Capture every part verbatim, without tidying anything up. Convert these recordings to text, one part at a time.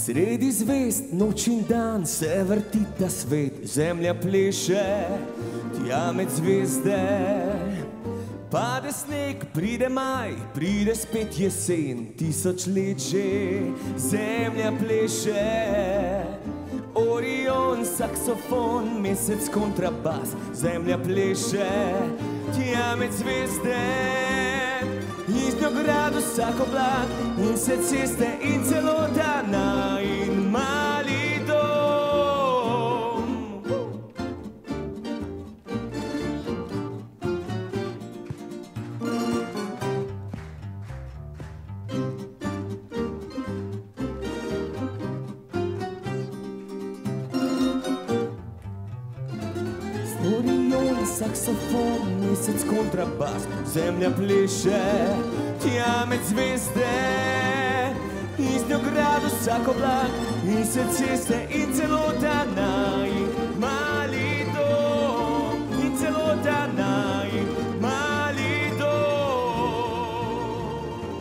Sredi zvest, noč in dan se vrti ta svet, zemlja pleše, tja med zvezde. Pade sneg, pride maj, pride spet jesen, tisoč let že zemlja pleše. Orion, saksofon, mesec, kontrabas, zemlja pleše, tja med zvezde. Iz njo grad vsak oblak in se ceste in celo dana in mali dom. Orion, saksofon, mesec, kontrabas, zemlja pleše, tja med zvezde. Iz njo grad vsak oblak in se ceste in celo dana in mali dom. In celo dana in mali dom.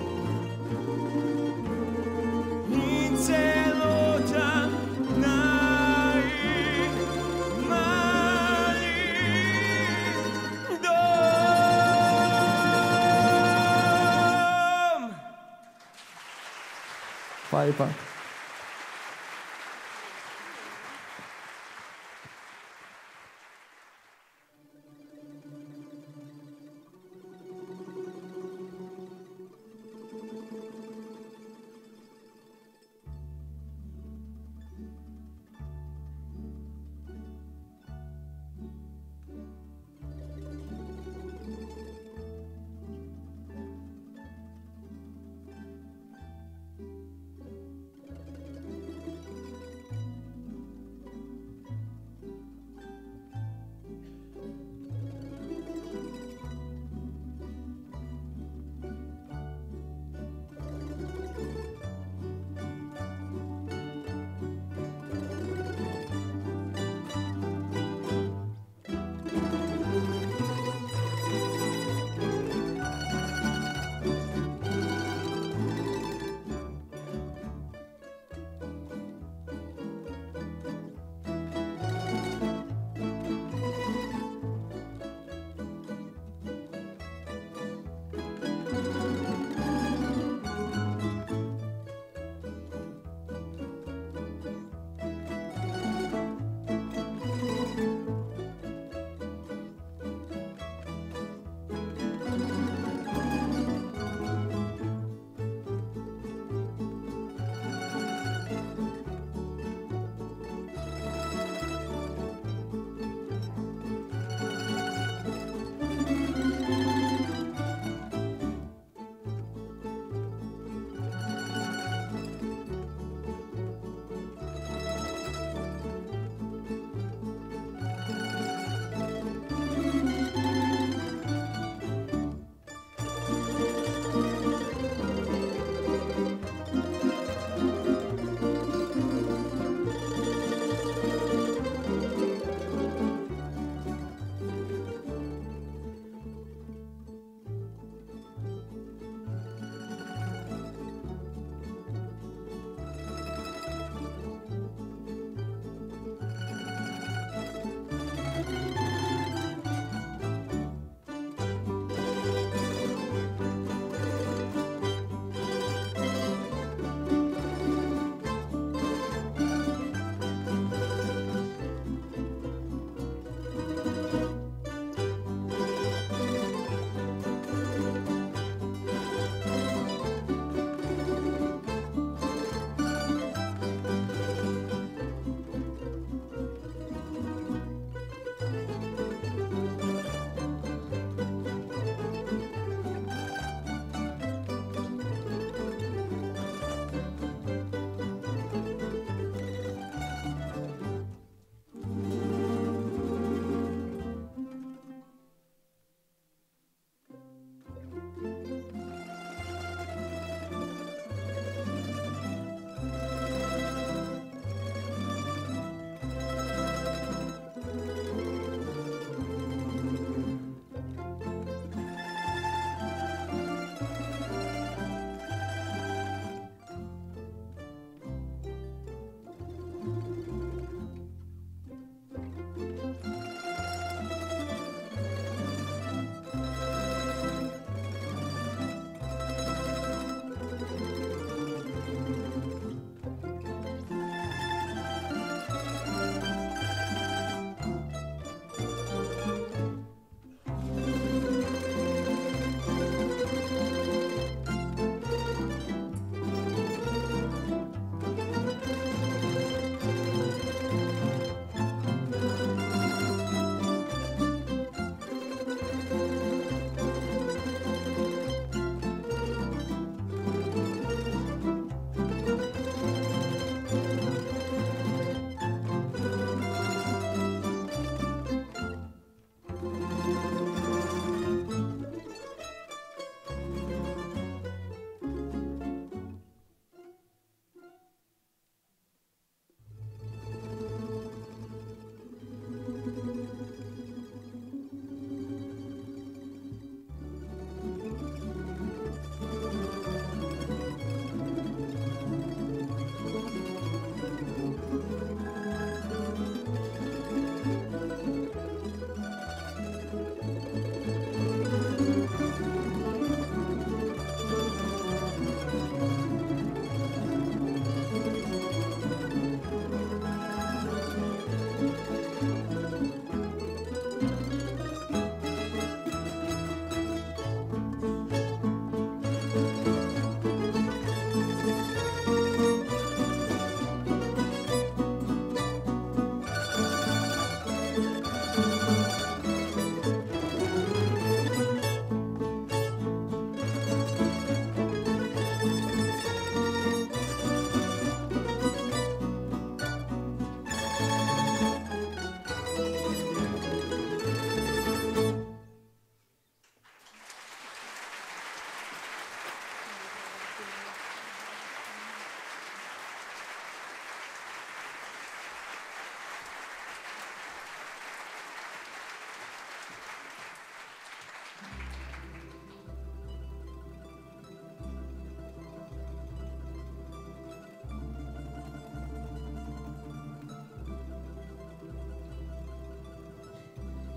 In celo dana in mali dom. Hvala lepa.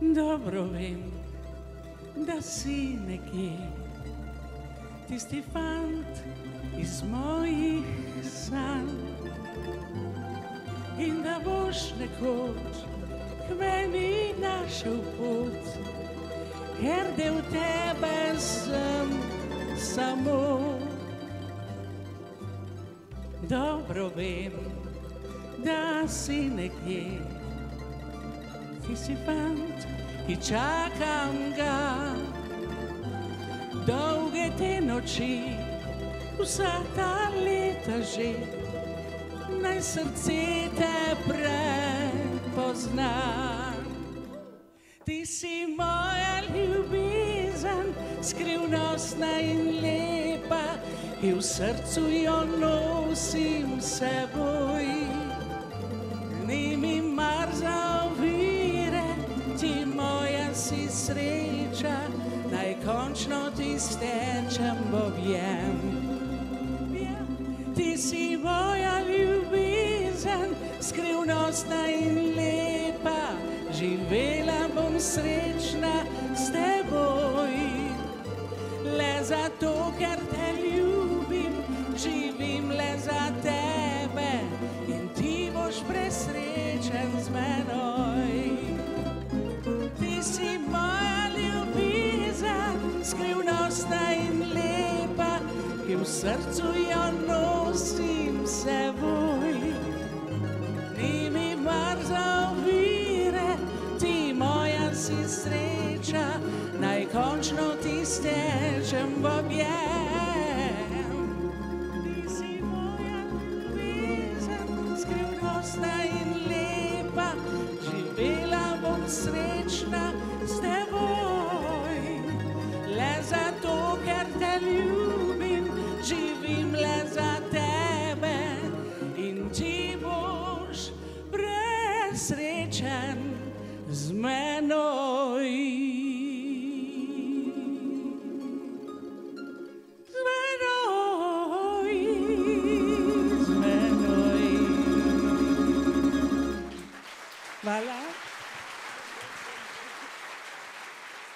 Dobro vem, da si nekje tisti fant iz mojih sanj in da boš nekoč k meni našel pot, ker del tebe sem samo. Dobro vem, da si nekje ti si fant, ki čakam ga. Dolge te noči, vsa ta leta že, naj srce te prepozna. Ti si moja ljubezen, skrivnostna in lepa, ki v srcu jo nosim s seboj. Ni mi mar za ovire, ti moja si sreča, naj končno ti stečem v objem. Ti si moja ljubezen, skrivnostna in lepa, živela bom srečna s teboj. Le zato, ker te ljubim, živim le za tebe in ti boš presrečen z menoj. Ti si moja ljubezen, skrivnostna in lepa, ki v srcu jo nosim s seboj. Ni mi mar za ovire, ti moja si sreča, naj končno ti stečem v objem. Ti si moja ljubezen, skrivnostna in lepa, živela bom srečna s teboj. Le zato, ker te ljubim, živim le za tebe in ti boš presrečen z menoj. Z menoj, z menoj. Hvala.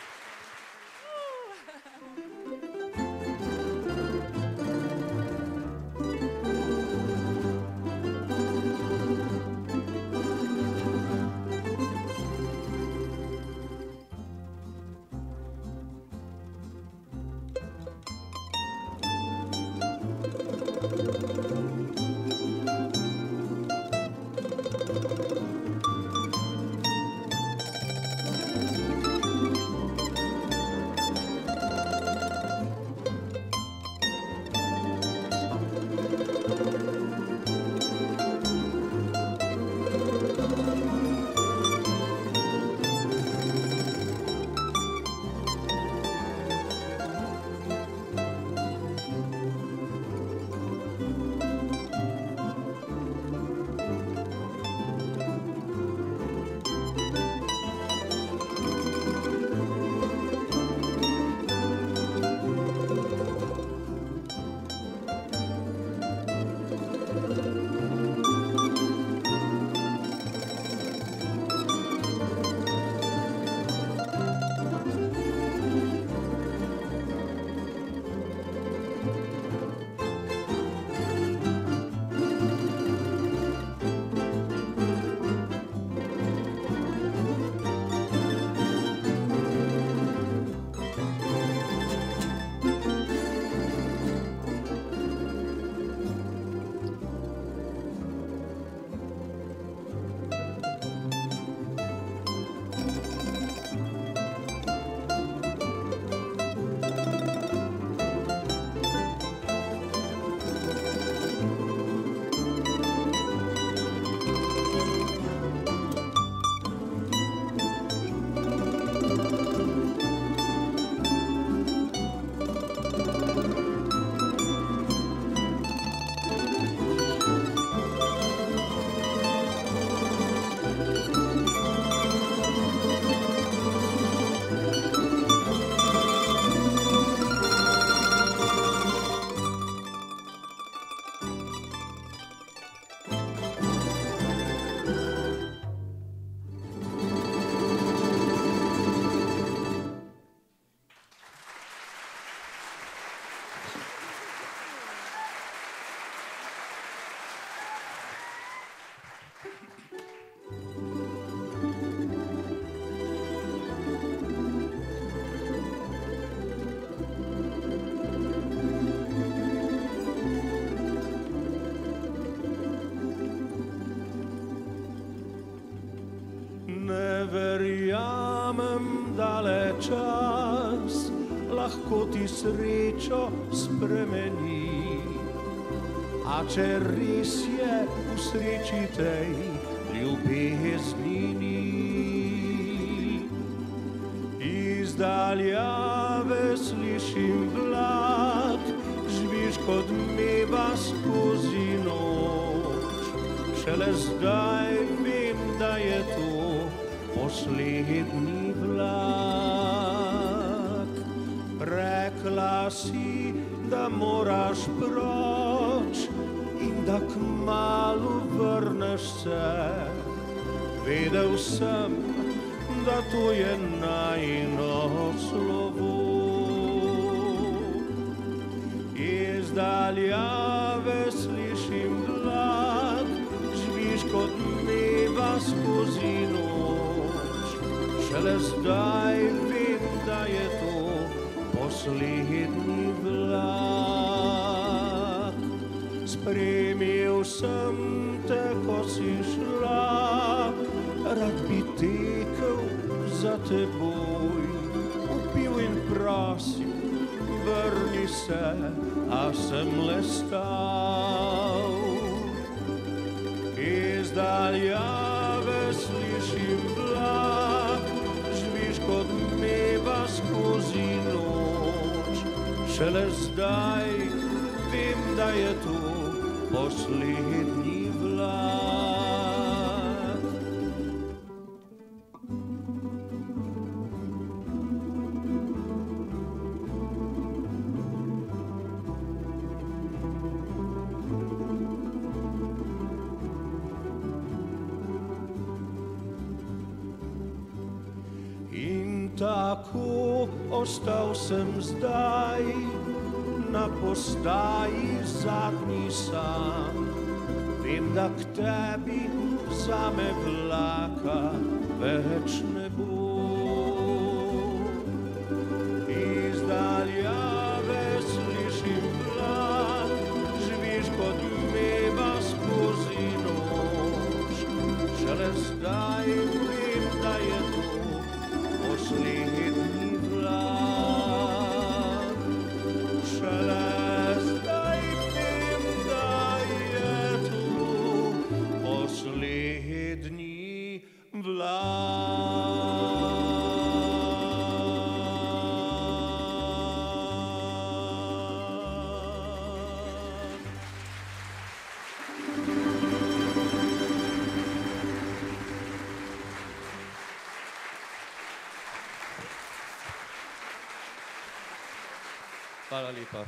le čas lahko ti srečo spremeni. A če res je v sreči tej ljubezni ni. Iz daljave slišim vlak, žvižg od neba skozi noč. Šele zdaj vem, da je to poslednji vlak. Rekla si, da moraš proč in da kmalu vrneš se. Vedel sem, da to je najino slovo. Iz daljave slišim vlak, žvižg od neba skozi noč. Šele zdaj vem, da je to poslednji vlak. Spremil sem te, ko si šla, rad bi tekel za teboj. Upil in prosil, vrni se, a sem le stal. Iz daljave slišim vlak, žvižg od neba skozi noč. Šele zdaj vem, da je to poslednji vlak. In tako ostal sem zdaj na postaji zadnji sam. Vem, da k tebi zame vlaka več ne bo. Iz daljave slišim vlak, žvižg od neba skozi noč. Šele zdaj vem, da je to poslednji vlak. Šele zdaj vem, da je to poslednji vlak. Hvala lepa.